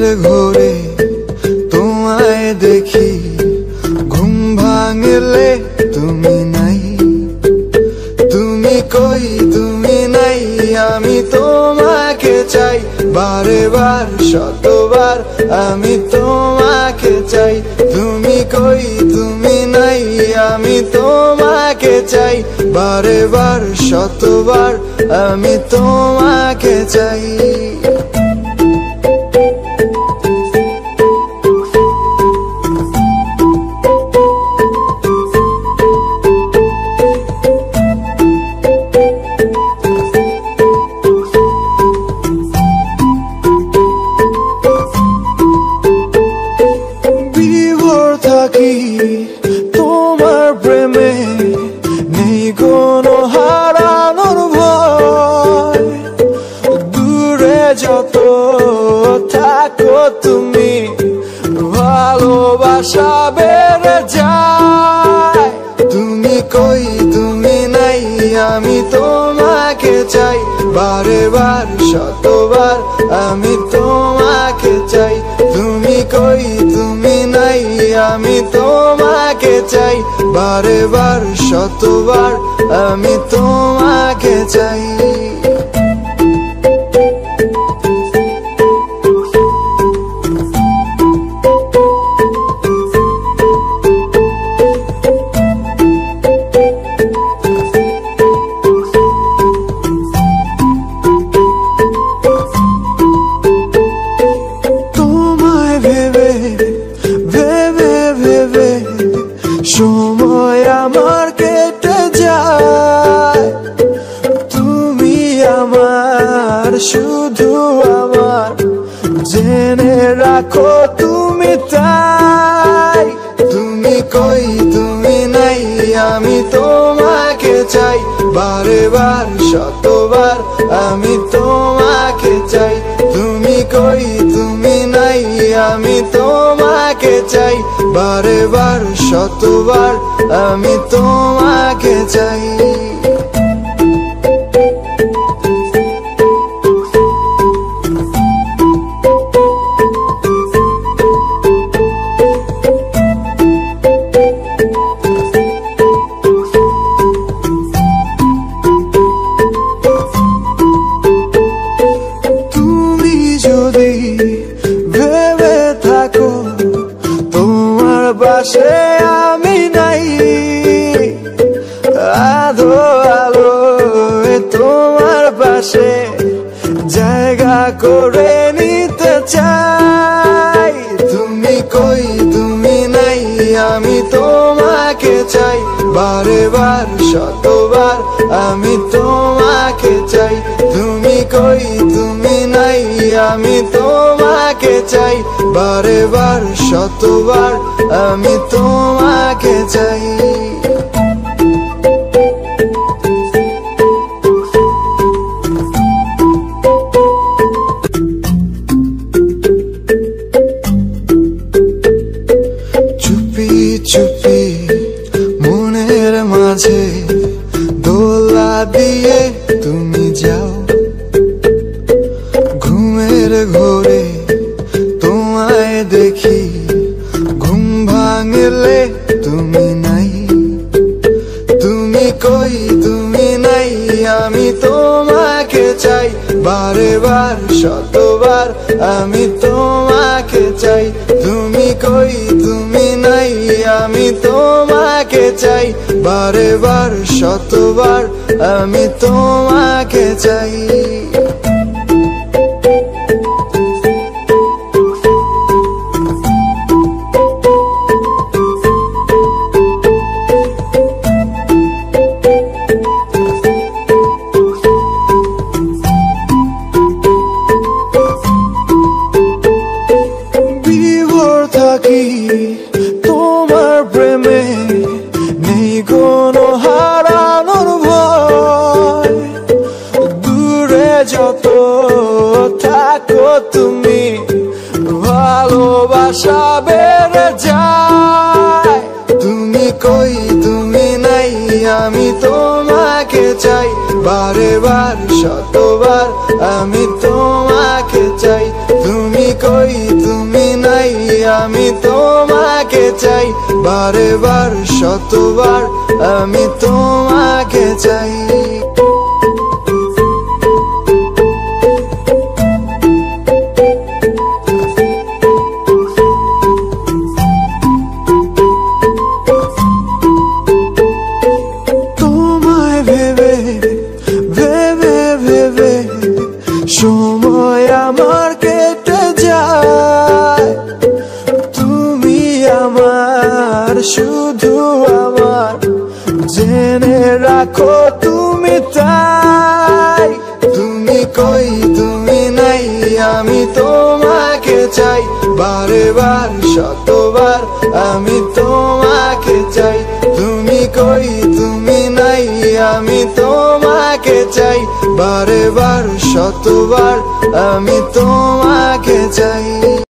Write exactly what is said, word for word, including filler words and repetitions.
ঘুমের ঘোরে তোমায় দেখি, ঘুম ভাঙলে তুমি নাই। তুমি কই তুমি নাই, আমি তোমাকে চাই বারে বার শতবার, আমি তোমাকে চাই। তুমি কই তুমি নাই, আমি তোমাকে চাই বারে বার শতবার, আমি তোমাকে চাই। তোমার প্রেমে নেই কোনো হারানোর ভয়, দূরে যত থাকো তুমি ভালোবাসা বেড়ে যায়। তুমি কই তুমি নাই, আমি তোমাকে চাই বারে বার শতবার, আমি তোমাকে চাই। তুমি কই তুমি নাই, আমি তোমাকে চাই বারে বার শতবার, আমি তোমাকে চাই। তোমায় ভেবে ভেবে ভেবে সময় আমার কেটে যায়। তুমি আমার শুধু আমার, জেনে রাখো তুমি তাই। তুমি কই তুমি নাই, আমি তোমাকে চাই বারে বার শতবার, আমি তোমাকে চাই। তুমি কই তুমি নাই, আমি তোমাকে চাই বারে বার শতবার, আমি তোমাকে চাই। তুমি যদি ভেবে থাকো তোমার পাশে আমি নাই, আধো আলো তোমার পাশে জায়গা করে নিতে চাই। তুমি কই তুমি নাই, আমি তোমাকে চাই বারে বার শতবার, আমি তোমাকে চাই। তুমি কই তুমি নাই, আমি তোমাকে চাই বারে বার শতবার, আমি তোমাকে চাই। চুপি চুপি মনের মাঝে দোলা দিয়ে তুমি যাও, ঘুমের ঘোরে তোমায় দেখি, ঘুম ভাঙলে তুমি নাই। তুমি কই তুমি নাই, আমি তোমাকে চাই বারে বার শতবার, আমি তোমাকে চাই। তুমি কই তুমি নাই, আমি তোমাকে চাই বারে বার শতবার, আমি তোমাকে চাই। তোমার প্রেমে নেই কোনো হারানোর ভয়, দূরে যত থাকো তুমি ভালোবাসা বেড়ে যায়। তুমি কই তুমি নাই, আমি তোমাকে চাই বারে বার শতবার, আমি তোমাকে চাই। তুমি কই তুমি নাই আমি তোমাকে চাই বারে বার শতবার আমি তোমাকে চাই সময় আমার কেটে যায় তুমি আমার শুধু আমার জেনে রাখো তুমি তাই তুমি কই তুমি নাই আমি তোমাকে চাই বারে বার শতবার আমি তোমাকে চাই তুমি কই তুমি নাই আমি তোমাকে চাই বারে বার শতবার আমি তোমাকে চাই।